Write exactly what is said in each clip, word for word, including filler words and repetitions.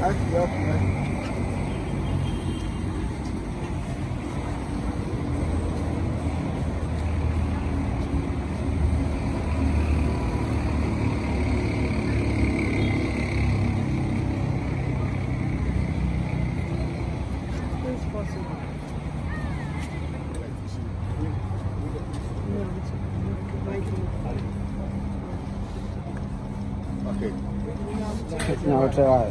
Okay. Now try.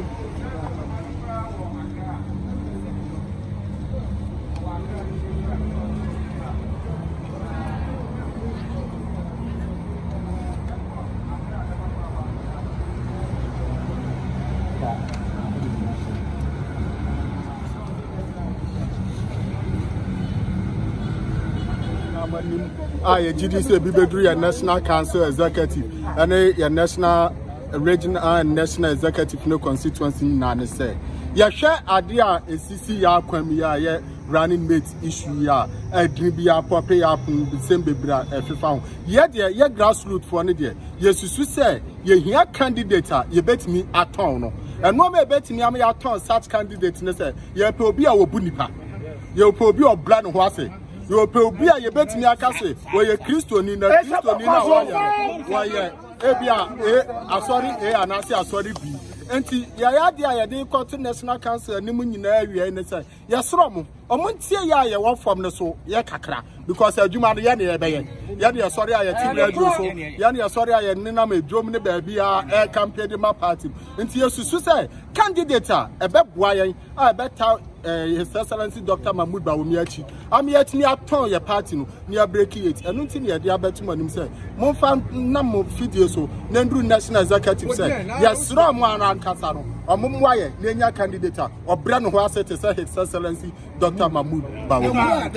I G D C Bibedri National Council Executive and a national regional and national executive no constituency nane say ya share idea a C C ya kwamia ya running mate issue ya a dribia pope ya pun same bebra e fifa ye de ye grassroot for ne de yesusu say ye hia candidate ye betimi aton no and no me betimi am ya aton such candidate ne say ye pe obi a wo bu nipa ye pe obi obra no ho ase you pe obi a ye betimi aka say we ye Christoni na Christoni na wa ye wa ye ebia eh asori eh anase asori bi enti ya ya dia ya de court national council ni mu nyina awie ne say ye soro mo omo ntie ya ye wo form ne so ye kakra because adwuma ye ne ye be ye ye de asori a ye ti radio so ye ne asori a ye nena ma edwom ne ba bia e campaign de ma party enti yesusu say candidate a ebe boa ye a beta His Excellency Doctor Mahmoud Bawumiachi. I'm yet near ton your party near breaking it. And until the Abetuman himself. Monfam number video so Nendru National Executive said, yes, Ramwan and Casano, or Mumwaye, Nenya candidate, or Brand who has to say His Excellency Doctor Mahmoud Bawumiachi.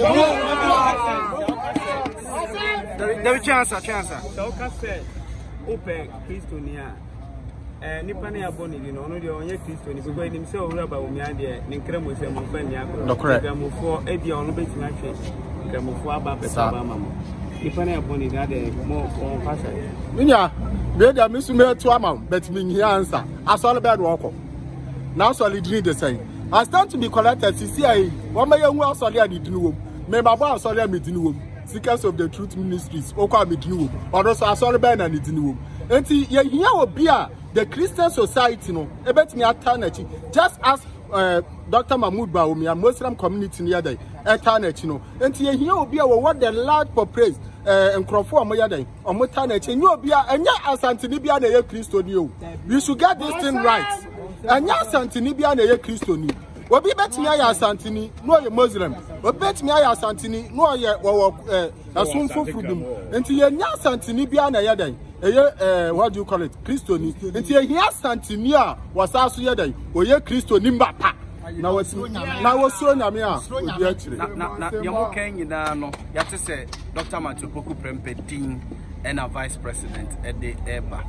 There is chance, a chance. So, Cassette, open, Christonia. Eh nipa na yaboni di no no de onye Kristo ni bego enim se owura ba omi ade ne nkramo se mo fa ni akro nkramo e dia ono betima atwe nkramo aba pesa ba mamo nipa na yaboni da de mo on fasa minya be da misu me to ama but me hia answer asole be do okọ na asole dini de say I stand to be collected C C I one may hu asole a dini wom me ma ba asole a me dini wom Seekers of the Truth Ministries okọ me dini wom odo so asole be na ni dini wom enti ye hia obi a the Christian society no ebetimi atanachi just as uh, Doctor Mahmoud Bawumia Muslim community near there atanachi no enti ye hia obi a what the large for praise eh nkrofo omoya there omotanachi nye obi a enya Ashanti ni bia na ye Kristo ni o you should get this thing right enya Ashanti ni bia na ye Kristo ni obi betimi aya Ashanti ni no ye Muslim obi betimi aya Ashanti ni no ye wo eh asumfo frudum enti ye nya Ashanti ni bia na ye there eh what do you call it Christoni enti e hia Ashanti a wasaso ye dai oye Christoni mbapa na wasi na wosoro nyame a obi akire na na yemo kan nyina no yate se Doctor Matupoku Prempedin and a vice president at the eba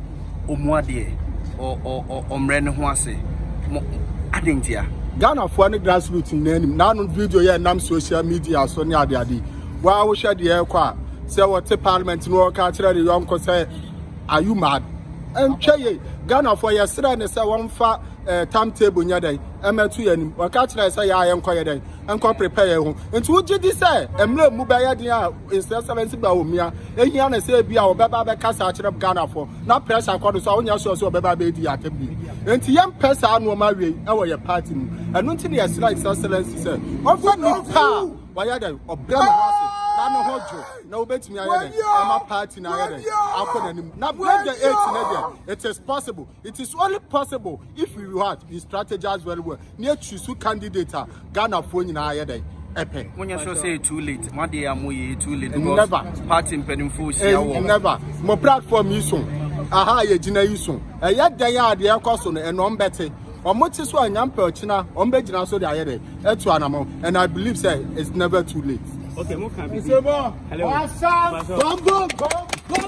omuade o o omre ne ho ase adentia Ghana for any grassroots nanim na no video ye nam social media so ne ade ade wa wo hwe de e kwa say what parliament no ka kire the young say are you mad and cheye Ghana for yesterday ne say one fa timetable nya dai emetu yanim wa ka kire say ya yen koye dai enko prepare ho nti wo gidi say emre mu ba ya den a His Excellency Bawumia ehia na say bia wo beba be kasa kire Ghana for na pressure kwado so wonya so so beba be di atembi nti yem pesa no ma we e wo ye party mu enu nti His Excellency say ofa no pa wa ya dai obra ma no hojo na obetimi ayede ama party na ayede akonanim na break the eight na there it is possible it is only possible if we had we strategize very well near choose candidate Ghana for nyina ayede epe when you say too late one day am we too late never party impedimfo sia wo never mo platform yi so aha ye gina yi so e ya dan ya de ekoso no e no mbete omoti so anyampa ochina ombe gina so de ayede etu anamo and I believe say it's never too late. Okay, mo kan bi. Hello. Awesome. Go go go go.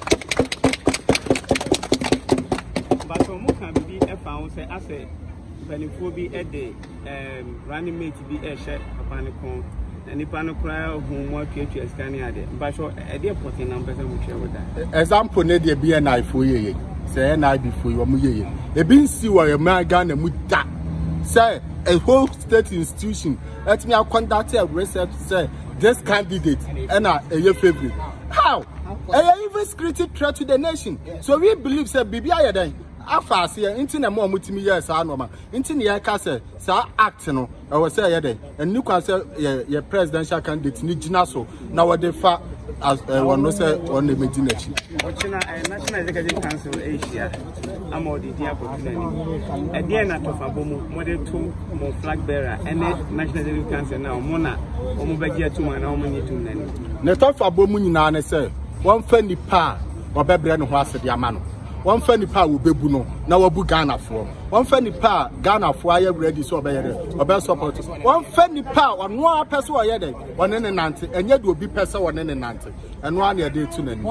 But mo kan bi e fa won say ase benifo bi e de um running mate bi e hye papa ne kon na nipa no kra hu mo atwatwa scan ade. But so e de important number say mo hwe wo da. Example ne de bi e na ifo yeye. Say na bi fo yo mo yeye. e bin si wa ye man Ghana mu da say a whole state institution let me conduct a research say this candidate and a your favorite. How? A even security threat to the nation. So we believe say bibi aye den afa ase nti na mo mutimi yes anoma nti ne ya ka say sa act no e wo say ye den and you can say your presidential candidate ni gina so na wo dey fa as one no say on the Medina chi ochina National Executive Council Asia amodi dia opportunity e dia na to fa bomu mo dey to mo flag bearer and National Executive Council na mo na o mo begia to na o mo ni to na ni ne to fa bomu nyina ne say one fa nipa obebre ne ho asede ama no one fa nipa wo bebu no na wabu Ghana for one fa nipa Ghana for aye ready so obeye dey obe support one fa nipa ono a person oye dey one ne nante enye de obi person one ne nante eno a na dey tu nani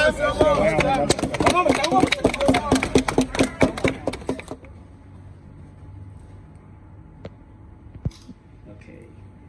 okay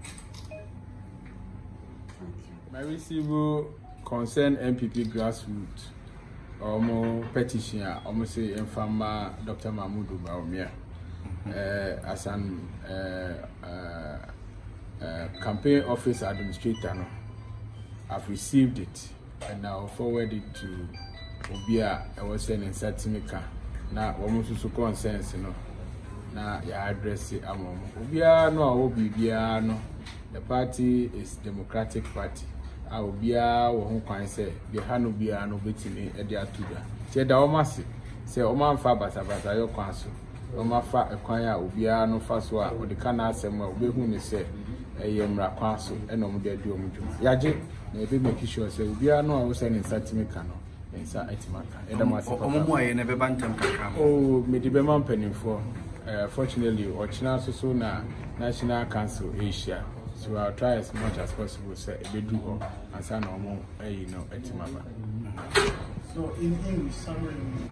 my receive concern N P P Grassroot Omo petition omo say infama Doctor Mahmoud Baumia eh as an uh, uh, uh, campaign office administrator no I've received it and now forward it to Obia I was saying certificate na omo so consensus no na ya address amom Obia no obi bia no the party is Democratic Party a obia wo ho kwan se de ha no bia no betimi e de atuda tie da o mase se o man fa basa basa yo kwan so o ma fa kwan a obia no fa so a o de kana asem a obehu ni se eye mra kwan so e no mo de adu o mdwuma yaje na e be make sure se obia no a wo se ni certificate no ensa etimaka e da ma se o mo mo aye na be bantam kakra o me di be man panimfo uh, fortunately o china so so na National Council Asia. So I'll try as much as possible say be do go and say no more you know etimaba. So in English summary